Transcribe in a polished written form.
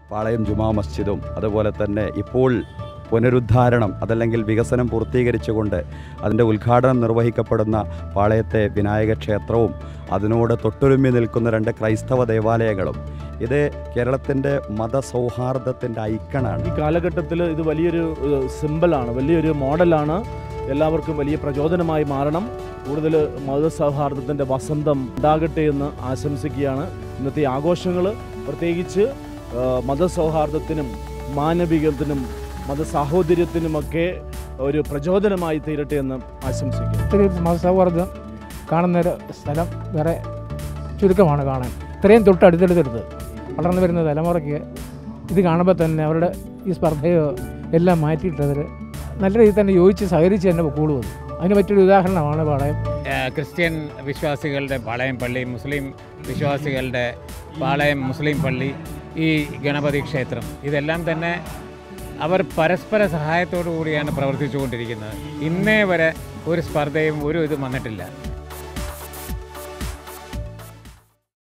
പാളയം ജുമാ മസ്ജിദും അതുപോലെ തന്നെ ഇപ്പോൾ പുനരുദ്ധാരണം അതല്ലെങ്കിൽ വികസനം പൂർത്തീകരിച്ചുകൊണ്ട് അതിൻ്റെ ഉദ്ഘാടനം നിർവഹിക്കപ്പെടുന്ന പാളയത്തെ വിനായക ക്ഷേത്രവും അതിനോട് തൊട്ടുരുമ്മി നിൽക്കുന്ന 2 ക്രൈസ്തവ ദേവാലയങ്ങളും ഇത് കേരളത്തിൻ്റെ മതസൗഹാർദ്ദത്തിൻ്റെ ഐക്കണാണ്. ഈ കാലഘട്ടത്തിൽ ഇത് വലിയൊരു സിമ്പലാണ്, വലിയൊരു മോഡലാണ്. എല്ലാവർക്കും വലിയ പ്രചോദനമായി മാറണം. കൂടുതൽ മതസൗഹാർദ്ദത്തിൻ്റെ വസന്തം ഉണ്ടാകട്ടെ എന്ന് ആശംസിക്കുകയാണ്. ഇന്നത്തെ ആഘോഷങ്ങൾ പ്രത്യേകിച്ച് മതസൗഹാർദ്ദത്തിനും മാനവികത്തിനും മതസാഹോദര്യത്തിനുമൊക്കെ ഒരു പ്രചോദനമായി തീരട്ടെ എന്ന് ആശംസിക്കുന്നു. ഇത്രയും മതസൗഹാർദ്ദം കാണുന്നൊരു സ്ഥലം വേറെ ചുരുക്കമാണ് കാണാൻ. ഇത്രയും തൊട്ടടുത്തെടുത്തെടുത്ത് വളർന്നു വരുന്ന തലമുറയ്ക്ക് ഇത് കാണുമ്പോൾ തന്നെ അവരുടെ ഈ സ്പർദ്ധയോ എല്ലാം മാറ്റിയിട്ടവർ നല്ല രീതിയിൽ തന്നെ യോജിച്ച് സഹകരിച്ച് തന്നെ പൊക്കോളൂ. അതിന് പറ്റിയൊരു ഉദാഹരണമാണ് പാളയം. ക്രിസ്ത്യൻ വിശ്വാസികളുടെ പാളയം പള്ളി, മുസ്ലിം വിശ്വാസികളുടെ പാളയം മുസ്ലിം പള്ളി, ഈ ഗണപതി ക്ഷേത്രം, ഇതെല്ലാം തന്നെ അവർ പരസ്പര സഹായത്തോടു കൂടിയാണ് പ്രവർത്തിച്ചുകൊണ്ടിരിക്കുന്നത്. ഇന്നേ വരെ ഒരു സ്പർദ്ധയും ഒരു ഇതും വന്നിട്ടില്ല.